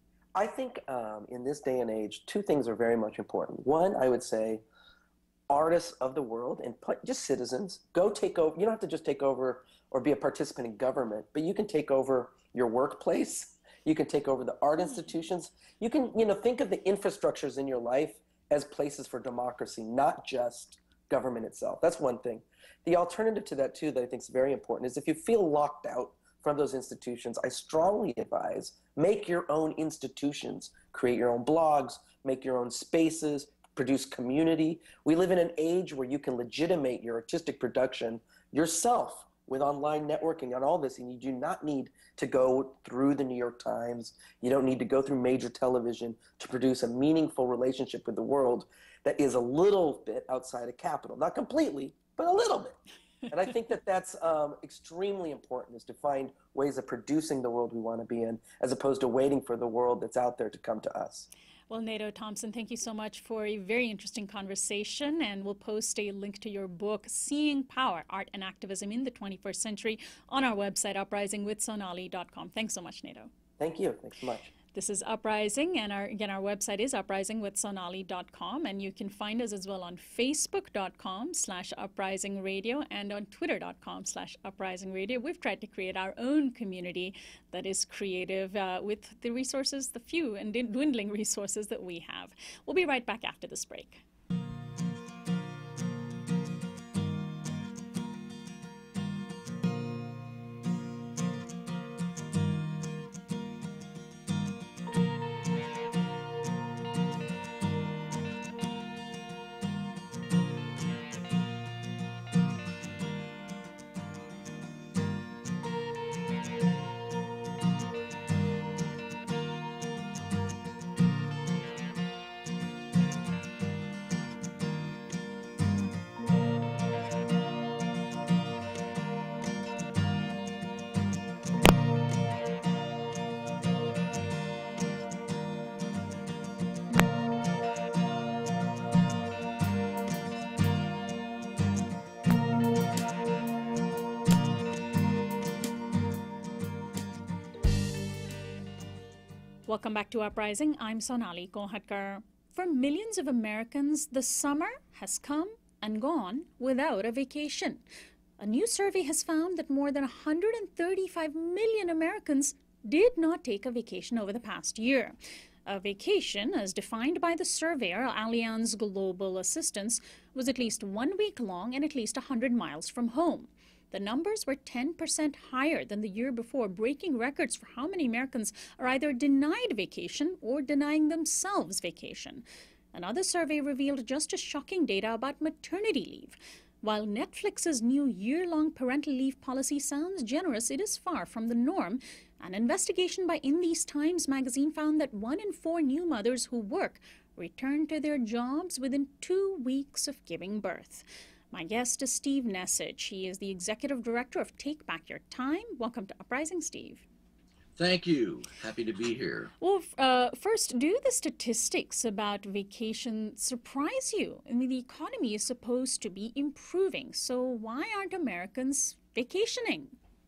I think um, in this day and age, two things are very much important. One, I would say, artists of the world and just citizens, go take over. You don't have to just take over or be a participant in government, but you can take over your workplace. You can take over the art institutions. You can, you know, think of the infrastructures in your life as places for democracy, not just government itself. That's one thing. The alternative to that, too, that I think is very important is if you feel locked out from those institutions, I strongly advise make your own institutions, create your own blogs, make your own spaces, produce community. We live in an age where you can legitimate your artistic production yourself with online networking and all this, and you do not need to go through the New York Times. You don't need to go through major television to produce a meaningful relationship with the world that is a little bit outside of capital. Not completely, but a little bit. And I think that that's um, extremely important, is to find ways of producing the world we want to be in, as opposed to waiting for the world that's out there to come to us. Well, Nato Thompson, thank you so much for a very interesting conversation, and we'll post a link to your book, Seeing Power, Art and Activism in the twenty-first Century, on our website, uprising with sonali dot com. Thanks so much, Nato. Thank you. Thanks so much. This is Uprising, and our, again, our website is uprising with sonali dot com, and you can find us as well on facebook dot com slash uprising radio and on twitter dot com slash uprising radio. We've tried to create our own community that is creative uh, with the resources, the few and dwindling resources that we have. We'll be right back after this break. Welcome back to Uprising. I'm Sonali Kohatkar. For millions of Americans, the summer has come and gone without a vacation. A new survey has found that more than one hundred thirty-five million Americans did not take a vacation over the past year. A vacation, as defined by the surveyor, Allianz Global Assistance, was at least one week long and at least one hundred miles from home. The numbers were ten percent higher than the year before, breaking records for how many Americans are either denied vacation or denying themselves vacation. Another survey revealed just as shocking data about maternity leave. While Netflix's new year-long parental leave policy sounds generous, it is far from the norm. An investigation by In These Times magazine found that one in four new mothers who work return to their jobs within two weeks of giving birth. My guest is Steve Nesich. He is the executive director of Take Back Your Time. Welcome to Uprising, Steve. Thank you. Happy to be here. Well, uh, first, do the statistics about vacation surprise you? I mean, the economy is supposed to be improving, so why aren't Americans vacationing?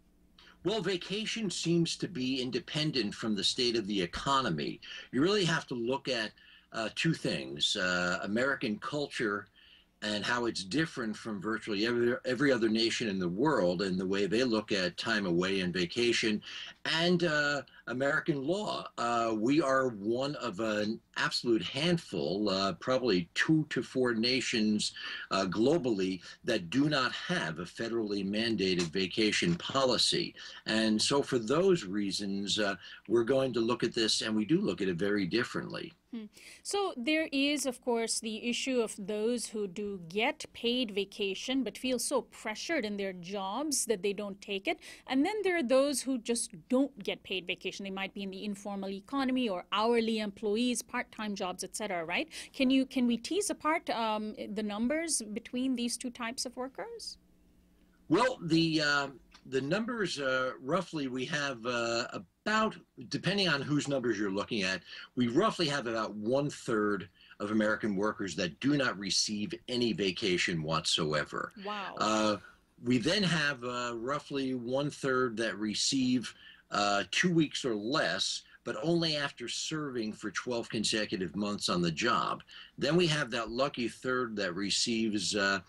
Well, vacation seems to be independent from the state of the economy. You really have to look at uh, two things, uh, American culture and how it's different from virtually every, every other nation in the world and the way they look at time away and vacation, and uh, American law. Uh, we are one of an absolute handful, uh, probably two to four nations uh, globally that do not have a federally mandated vacation policy. And so for those reasons, uh, we're going to look at this, and we do look at it very differently. Hmm. So there is, of course, the issue of those who do get paid vacation but feel so pressured in their jobs that they don't take it. And then there are those who just don't get paid vacation. They might be in the informal economy or hourly employees, part-time jobs, et cetera, right? Can you, can we tease apart um, the numbers between these two types of workers? Well, the, uh, the numbers, uh, roughly, we have uh, about, depending on whose numbers you're looking at, we roughly have about one third of American workers that do not receive any vacation whatsoever. Wow. Uh, we then have uh, roughly one third that receive uh, two weeks or less, but only after serving for twelve consecutive months on the job. Then we have that lucky third that receives uh,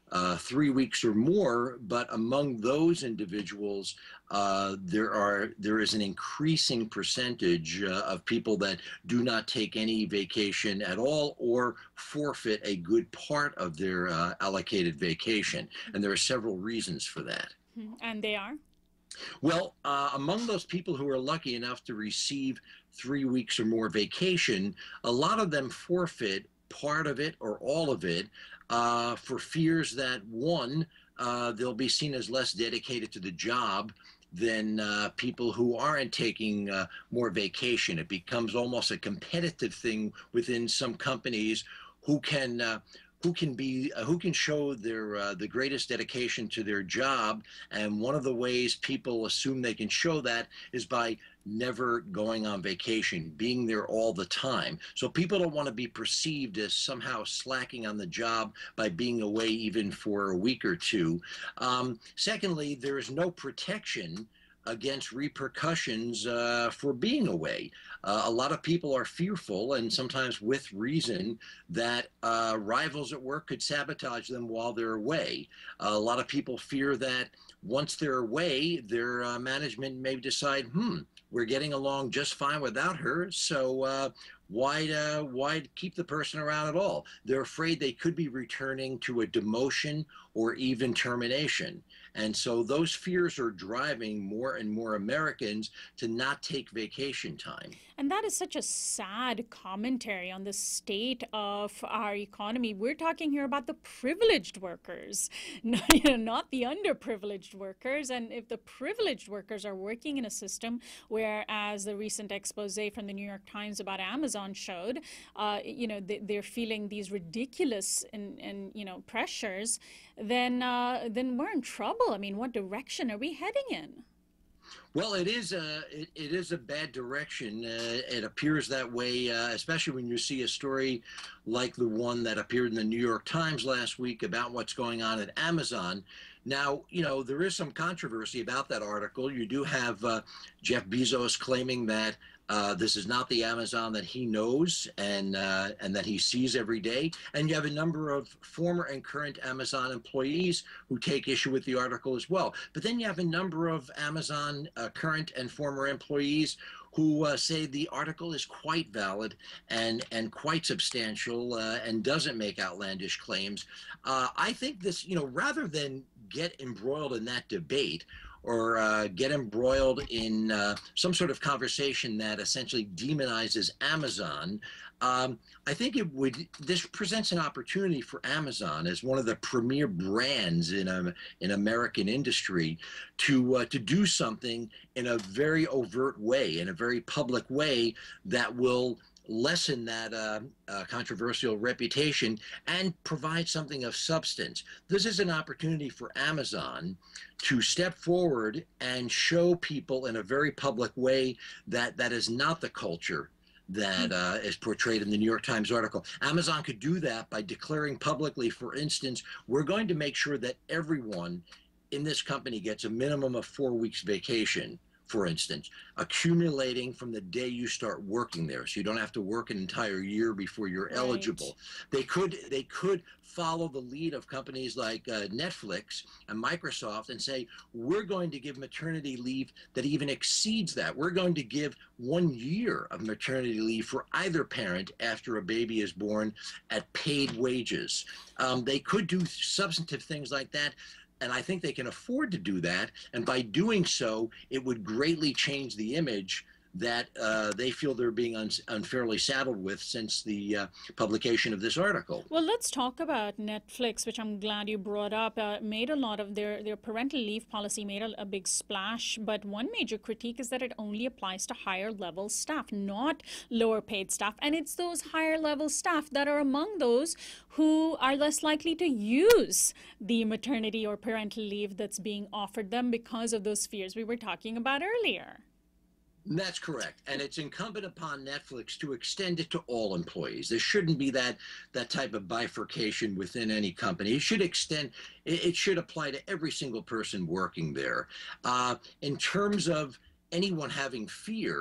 uh, three weeks or more, but among those individuals, uh, there are there is an increasing percentage uh, of people that do not take any vacation at all or forfeit a good part of their uh, allocated vacation. And there are several reasons for that. And they are? Well, uh, among those people who are lucky enough to receive three weeks or more vacation, a lot of them forfeit part of it or all of it uh, for fears that, one, uh, they'll be seen as less dedicated to the job than uh, people who aren't taking uh, more vacation. It becomes almost a competitive thing within some companies who can uh, who can be uh, who can show their uh, the greatest dedication to their job. And one of the ways people assume they can show that is by never going on vacation, being there all the time. So people don't want to be perceived as somehow slacking on the job by being away even for a week or two. Um, secondly, there is no protection against repercussions uh, for being away. Uh, a lot of people are fearful, and sometimes with reason, that uh, rivals at work could sabotage them while they're away. Uh, a lot of people fear that once they're away, their uh, management may decide, hmm, we're getting along just fine without her, so uh, why uh, why keep the person around at all? They're afraid they could be returning to a demotion or even termination. And so those fears are driving more and more Americans to not take vacation time. And that is such a sad commentary on the state of our economy. We're talking here about the privileged workers, not, you know, not the underprivileged workers. And if the privileged workers are working in a system where, as the recent expose from the New York Times about Amazon showed, uh, you know, they, they're feeling these ridiculous and, and you know, pressures, then uh, then we're in trouble. I mean, what direction are we heading in? Well, it is a it, it is a bad direction. Uh, it appears that way, uh, especially when you see a story like the one that appeared in the New York Times last week about what's going on at Amazon. Now, you know, there is some controversy about that article. You do have uh, Jeff Bezos claiming that uh, this is not the Amazon that he knows and uh, and that he sees every day. And you have a number of former and current Amazon employees who take issue with the article as well. But then you have a number of Amazon uh, current and former employees who uh, say the article is quite valid and, and quite substantial uh, and doesn't make outlandish claims. Uh, I think this, you know, rather than get embroiled in that debate or uh, get embroiled in uh, some sort of conversation that essentially demonizes Amazon, um, I think it would, this presents an opportunity for Amazon as one of the premier brands in a, in American industry to uh, to do something in a very overt way, in a very public way that will lessen that uh, uh, controversial reputation and provide something of substance. This is an opportunity for Amazon to step forward and show people in a very public way that that is not the culture that uh, is portrayed in the New York Times article. Amazon could do that by declaring publicly, for instance, we're going to make sure that everyone in this company gets a minimum of four weeks vacation, for instance, accumulating from the day you start working there. So you don't have to work an entire year before you're Right. eligible. They could they could follow the lead of companies like uh, Netflix and Microsoft and say, we're going to give maternity leave that even exceeds that. We're going to give one year of maternity leave for either parent after a baby is born at paid wages. Um, they could do substantive things like that. And I think they can afford to do that. And by doing so, it would greatly change the image that uh, they feel they're being un unfairly saddled with since the uh, publication of this article. Well, let's talk about Netflix, which I'm glad you brought up. Uh, made a lot of their, their parental leave policy made a, a big splash. But one major critique is that it only applies to higher level staff, not lower paid staff. And it's those higher level staff that are among those who are less likely to use the maternity or parental leave that's being offered them because of those fears we were talking about earlier. That's correct. And it's incumbent upon Netflix to extend it to all employees. There shouldn't be that that type of bifurcation within any company. It should extend, it, it should apply to every single person working there. Uh, in terms of anyone having fear,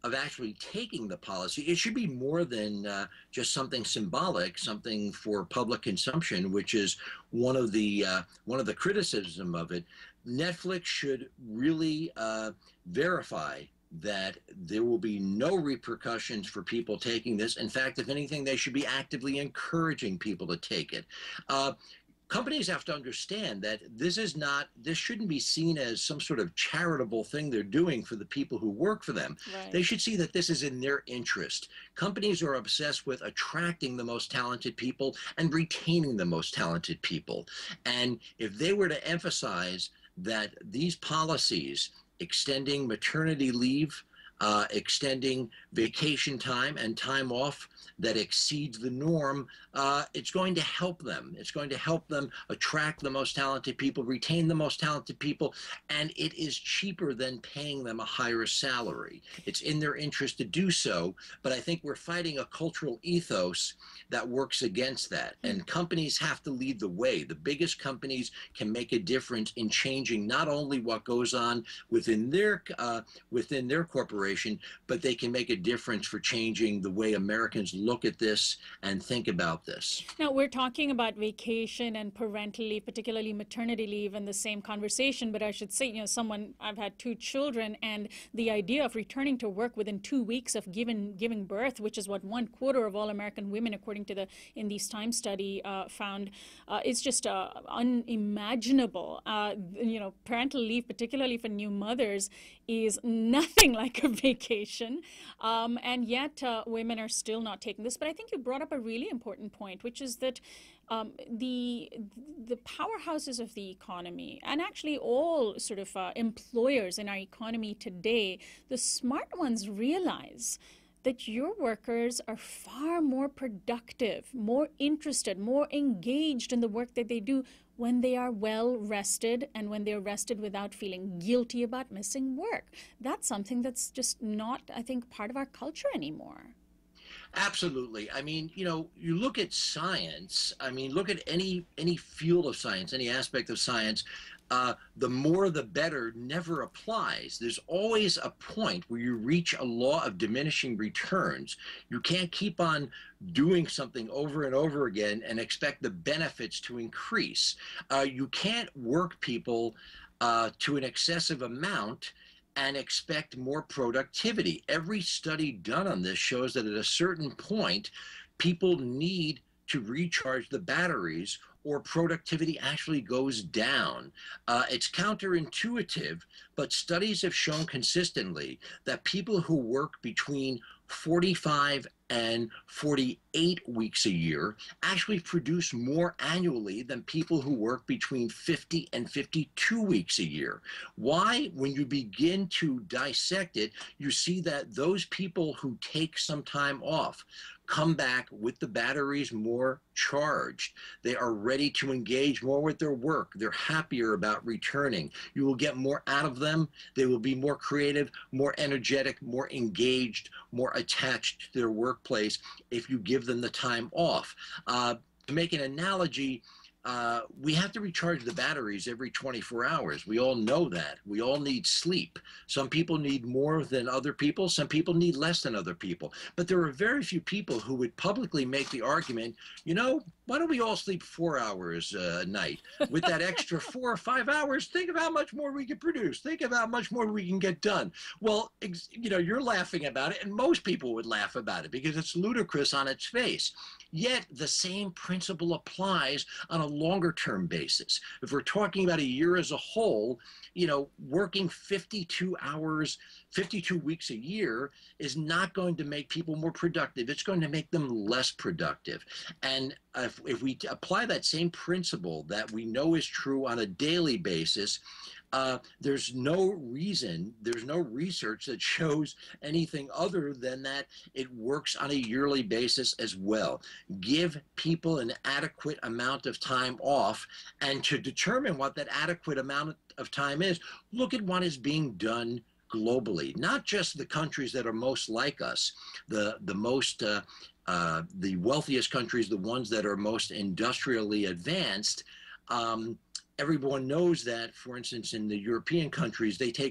of actually taking the policy, it should be more than uh, just something symbolic, something for public consumption, which is one of the uh, one of the criticism of it. Netflix should really uh, verify that there will be no repercussions for people taking this. In fact, if anything, they should be actively encouraging people to take it. Uh, Companies have to understand that this is not, this shouldn't be seen as some sort of charitable thing they're doing for the people who work for them. Right. They should see that this is in their interest. Companies are obsessed with attracting the most talented people and retaining the most talented people. And if they were to emphasize that these policies, extending maternity leave, uh, extending vacation time and time off that exceeds the norm, uh, it's going to help them. It's going to help them attract the most talented people, retain the most talented people, and it is cheaper than paying them a higher salary. It's in their interest to do so, but I think we're fighting a cultural ethos that works against that, and companies have to lead the way. The biggest companies can make a difference in changing not only what goes on within their uh, within their corporation, but they can make a difference for changing the way Americans look at this and think about this. Now, we're talking about vacation and parental leave, particularly maternity leave, in the same conversation, but I should say, you know, someone, I've had two children, and the idea of returning to work within two weeks of giving, giving birth, which is what one quarter of all American women, according to the In These Times study, uh, found, uh, is just uh, unimaginable. Uh, you know, parental leave, particularly for new mothers, is nothing like a vacation, um, and yet uh, women are still not taking this. But I think you brought up a really important point, which is that um, the the powerhouses of the economy, and actually all sort of uh, employers in our economy today, the smart ones realize that your workers are far more productive, more interested, more engaged in the work that they do when they are well rested and when they're rested without feeling guilty about missing work. That's something that's just not, I think, part of our culture anymore. Absolutely. I mean, you know, you look at science, I mean, look at any any field of science, any aspect of science, uh, the more the better never applies. There's always a point where you reach a law of diminishing returns. You can't keep on doing something over and over again and expect the benefits to increase. Uh, you can't work people uh, to an excessive amount and expect more productivity. Every study done on this shows that at a certain point, people need to recharge the batteries or productivity actually goes down. Uh, it's counterintuitive, but studies have shown consistently that people who work between forty-five and forty-eight weeks a year actually produce more annually than people who work between fifty and fifty-two weeks a year. Why? When you begin to dissect it, you see that those people who take some time off come back with the batteries more charged. They are ready to engage more with their work. They're happier about returning. You will get more out of them. They will be more creative, more energetic, more engaged, more attached to their workplace if you give them the time off. Uh, to make an analogy, Uh, we have to recharge the batteries every twenty-four hours. We all know that. We all need sleep. Some people need more than other people. Some people need less than other people. But there are very few people who would publicly make the argument, you know, why don't we all sleep four hours uh, a night? With that extra four or five hours, think of how much more we can produce. Think of how much more we can get done. Well, you know, you're laughing about it, and most people would laugh about it because it's ludicrous on its face. Yet the same principle applies on a longer term basis. If we're talking about a year as a whole, you know, working fifty-two hours, fifty-two weeks a year is not going to make people more productive. It's going to make them less productive. And if, if we apply that same principle that we know is true on a daily basis, Uh, there's no reason, there's no research that shows anything other than that it works on a yearly basis as well. Give people an adequate amount of time off, and to determine what that adequate amount of time is, look at what is being done globally, not just the countries that are most like us, the, the most, uh, uh, the wealthiest countries, the ones that are most industrially advanced. Um, Everyone knows that, for instance, in the European countries, they take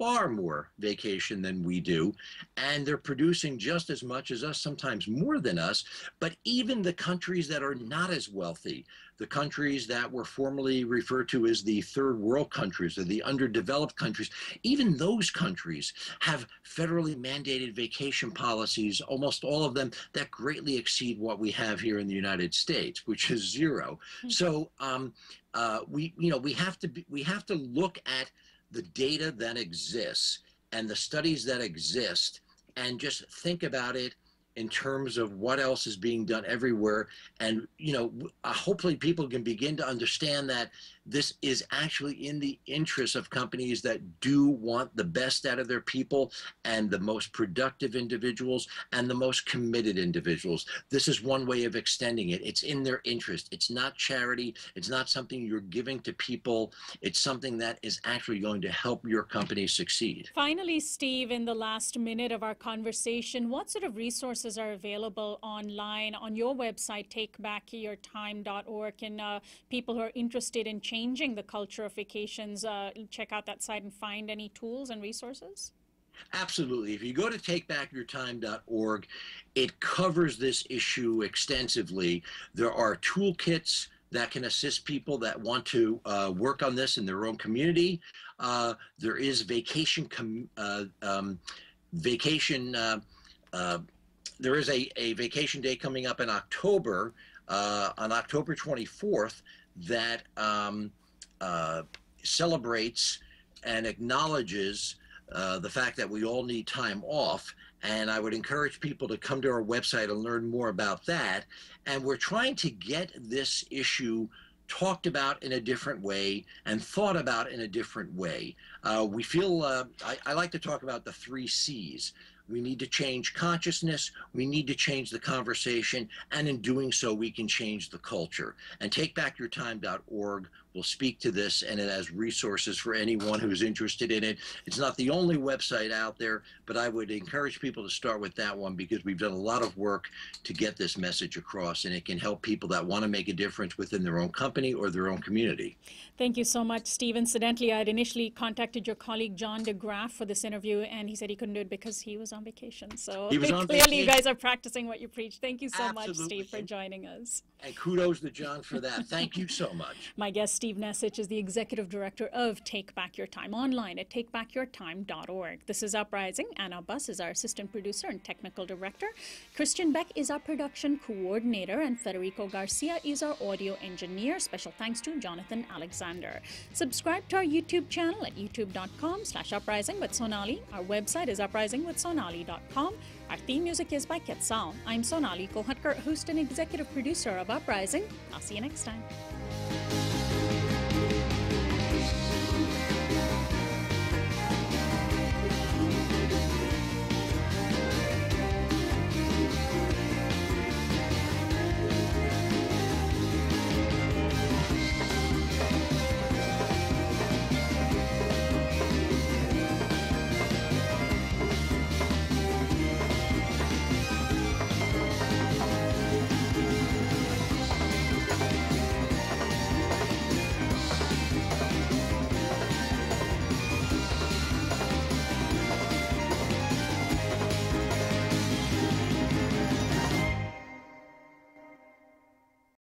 far more vacation than we do, and they're producing just as much as us, sometimes more than us. But even the countries that are not as wealthy, the countries that were formerly referred to as the third world countries or the underdeveloped countries, even those countries have federally mandated vacation policies, almost all of them, that greatly exceed what we have here in the United States, which is zero. Mm-hmm. So um, uh, we, you know, we have to be, we have to look at the data that exists and the studies that exist and just think about it in terms of what else is being done everywhere. And, you know, uh, hopefully people can begin to understand that this is actually in the interest of companies that do want the best out of their people and the most productive individuals and the most committed individuals. This is one way of extending it. It's in their interest. It's not charity. It's not something you're giving to people. It's something that is actually going to help your company succeed. Finally, Steve, in the last minute of our conversation, what sort of resources are available online on your website, take back your time dot org, and uh, people who are interested in changing the culture of vacations, uh, check out that site and find any tools and resources? Absolutely. If you go to take back your time dot org, it covers this issue extensively. There are toolkits that can assist people that want to uh, work on this in their own community. Uh, there is vacation, com uh, um, vacation, uh, uh, there is a, a vacation day coming up in October, uh, on October twenty-fourth, that um, uh, celebrates and acknowledges uh, the fact that we all need time off. And I would encourage people to come to our website and learn more about that. And we're trying to get this issue talked about in a different way and thought about in a different way. Uh, we feel, uh, I, I like to talk about the three C's. We need to change consciousness, we need to change the conversation, and in doing so, we can change the culture. And take back your time dot org will speak to this, and it has resources for anyone who's interested in it. It's not the only website out there, but I would encourage people to start with that one because we've done a lot of work to get this message across, and it can help people that want to make a difference within their own company or their own community. Thank you so much, Steve. Incidentally, I had initially contacted your colleague John DeGraff for this interview, and he said he couldn't do it because he was on vacation. So he was on clearly vacation. You guys are practicing what you preach. Thank you so Absolutely. much, Steve, for joining us. And kudos to John for that. Thank you so much. My guest, Steve Nesich, is the executive director of Take Back Your Time, online at take back your time dot org. This is Uprising. Anna Buss is our assistant producer and technical director. Christian Beck is our production coordinator, and Federico Garcia is our audio engineer. Special thanks to Jonathan Alexander. Subscribe to our YouTube channel at youtube dot com slash uprising with Sonali. Our website is uprising with sonali dot com. Our theme music is by Quetzal. I'm Sonali Kohatkar, host and executive producer of Uprising. I'll see you next time.